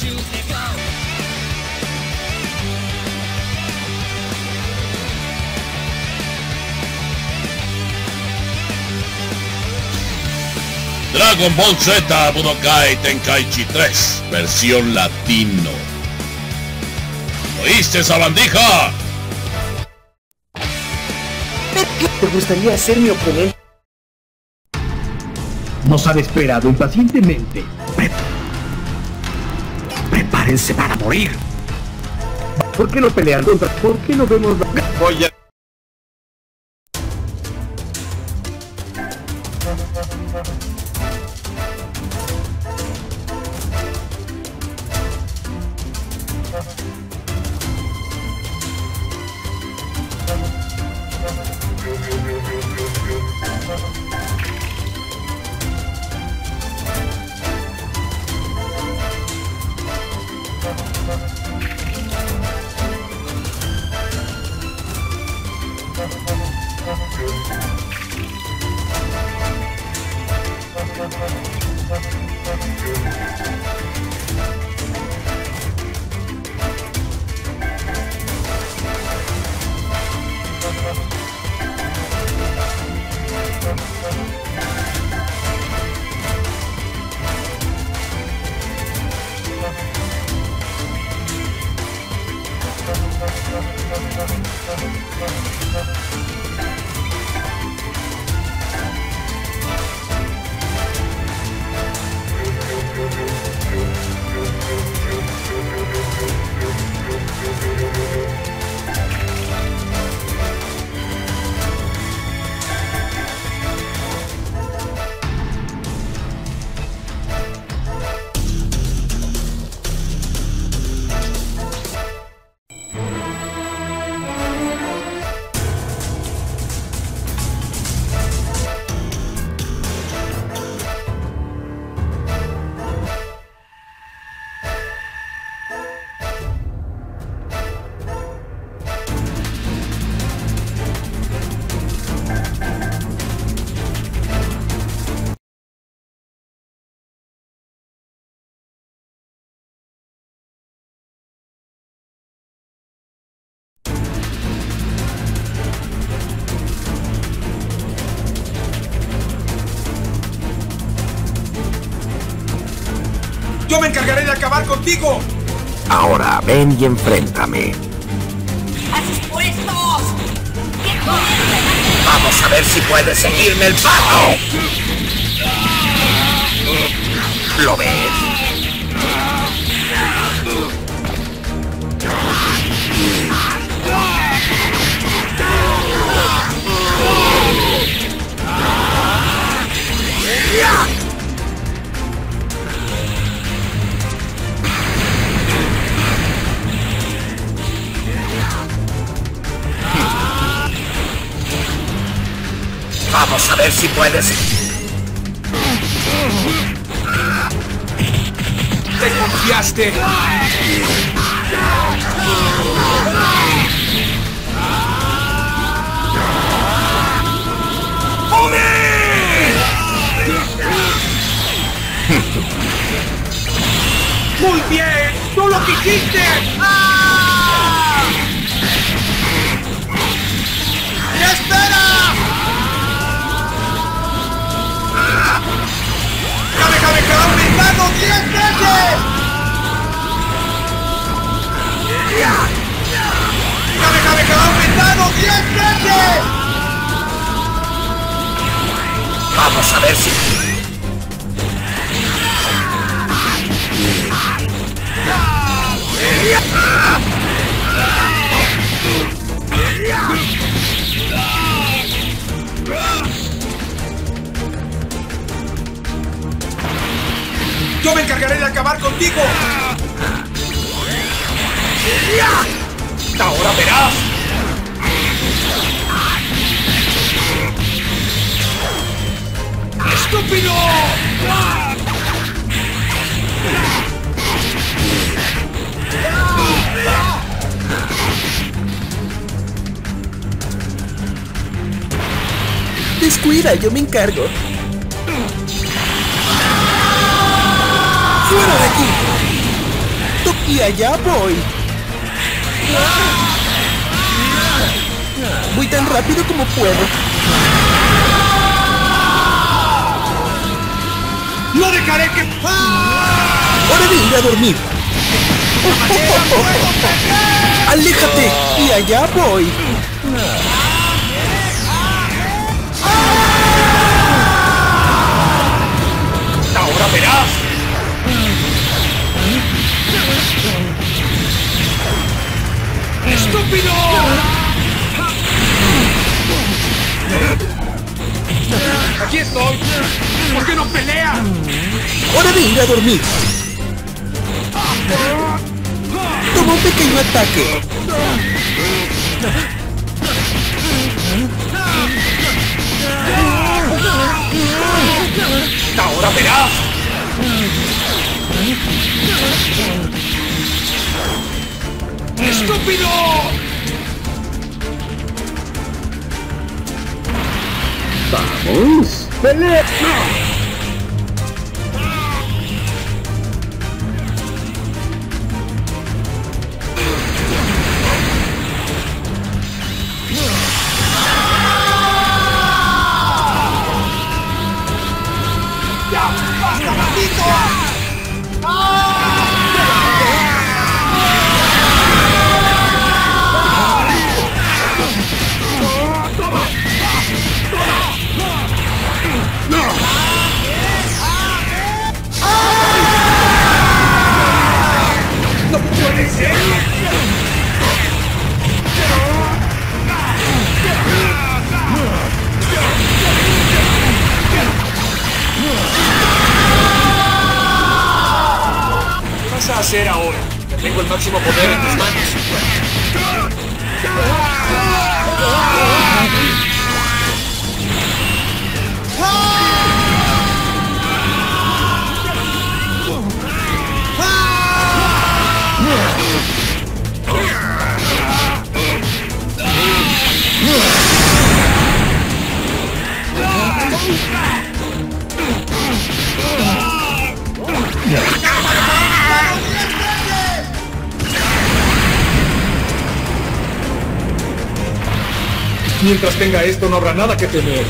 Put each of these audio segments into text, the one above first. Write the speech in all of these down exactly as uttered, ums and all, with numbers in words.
Dragon Ball Z Budokai Tenkaichi tres, versión latino. ¿Oíste, sabandija? ¿Te gustaría ser mi oponente? Nos han esperado impacientemente. Pre- Prepárense para morir. ¿Por qué no pelean contra? ¿Por qué no vemos la... Voy a... ¡Yo me encargaré de acabar contigo! Ahora ven y enfréntame. ¡Dispuestos! Vamos a ver si puedes seguirme el paso. ¿Lo ves? Vamos a ver si puedes. ¡Te confiaste! ¡Muy bien! ¡Tú lo quisiste! ¡Ah! ¡Ya espera! ¡Kamehameha aumentado diez veces! ¡Kamehameha aumentado diez veces! Vamos a ver si... ¡Yo me encargaré de acabar contigo! ¡Ahora verás! ¡Estúpido! Descuida, yo me encargo. ¡Fuera de aquí! Y allá voy. Voy tan rápido como puedo. ¡No dejaré que... ¡Hora de ir a dormir! ¡Aléjate! Y allá voy. ¡Ahora verás! ¡Estúpido! ¡Aquí estoy! ¿Por qué no pelea? ¡Hora de ir a dormir! Toma un pequeño ataque. ¡Ahora verás! ¡Estúpido! ¡Vamos! ¡Pelea! ¿Qué vas a hacer ahora? Ya tengo el máximo poder en tus manos. Mientras tenga esto, no habrá nada que temer.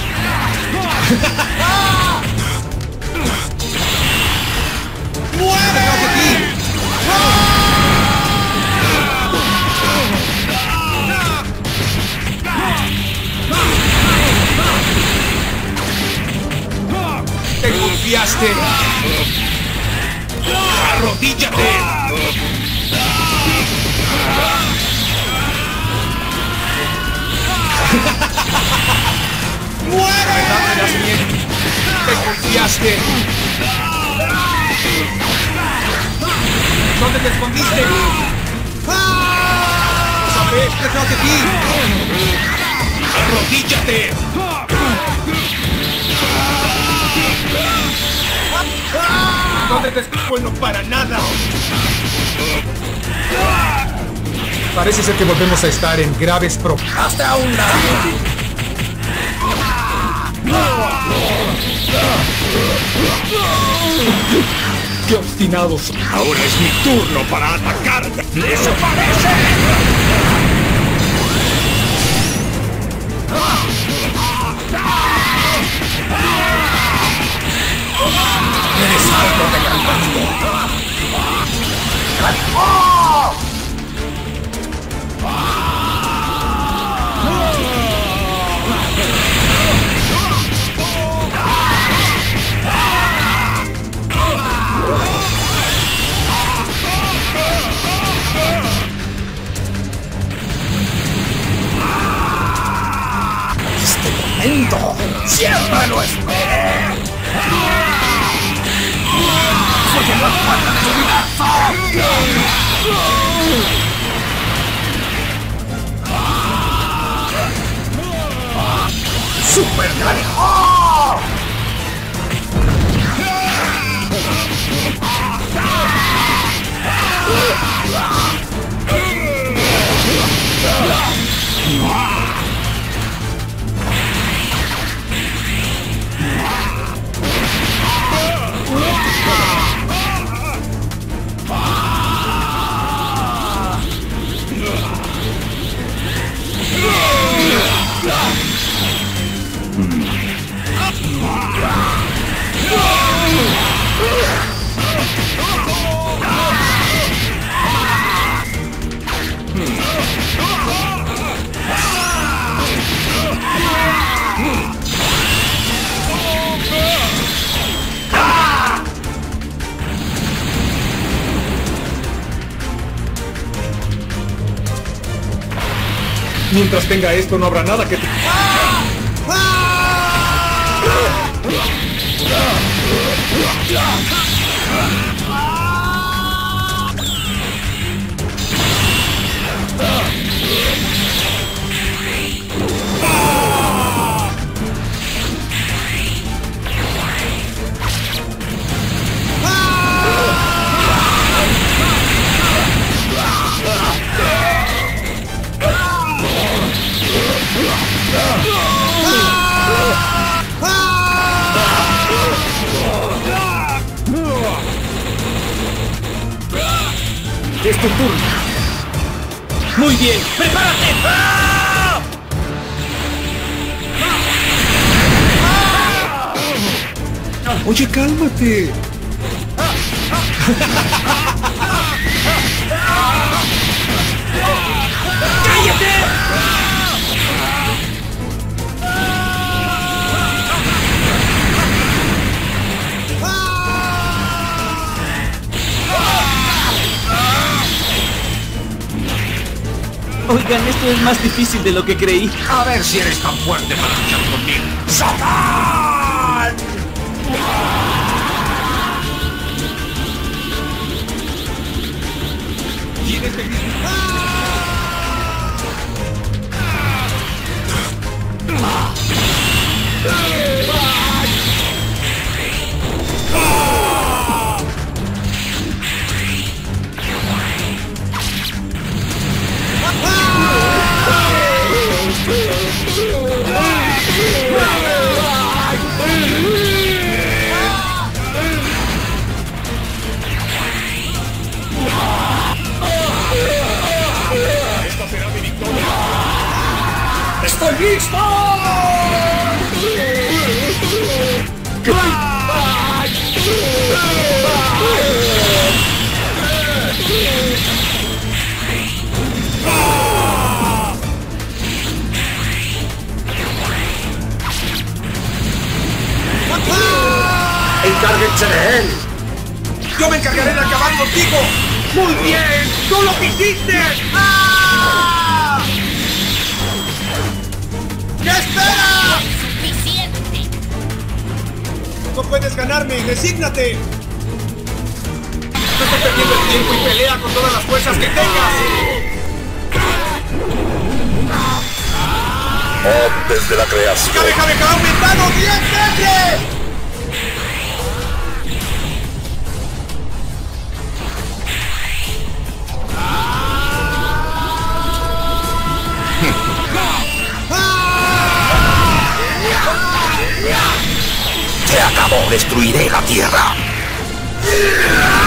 ¡Te confiaste! ¡Arrodíllate! ¡Muere! ¿Verdad me das miedo? ¡Te confiaste! ¿Dónde te escondiste? ¡Sabré detrás de ti! ¡Arrodíllate! ¿Dónde te escupo? Bueno, para nada. Parece ser que volvemos a estar en graves problemas. ¡Hasta un lado! ¡Qué obstinados! Ahora es mi turno para atacar. ¡Desaparece! ¡Eres algo de gran ¡Este momento! ¡Siempre lo esperé! ¡Soy el más fuerte del universo! ¡Super Canijo! Mientras tenga esto, no habrá nada que... te... Es tu turno. Muy bien, prepárate. ¡Ah! Oye, cálmate. ¡Cállate! Oigan, esto es más difícil de lo que creí. A ver si eres tan fuerte para luchar conmigo. ¡Satán! Tienes que... ¡Esta será mi victoria! ¡Estoy listo! ¡Encárguense de él! ¡Yo me encargaré de acabar contigo! ¡Muy bien! ¡Tú lo quisiste! ¡Ah! ¿Qué esperas? Suficiente. ¡No puedes ganarme! ¡Desígnate! ¡No estés perdiendo el tiempo y pelea con todas las fuerzas que tengas! Desde la creación. ¡Kamehameha ha aumentado diez veces! ¡Se acabó! ¡Destruiré la Tierra!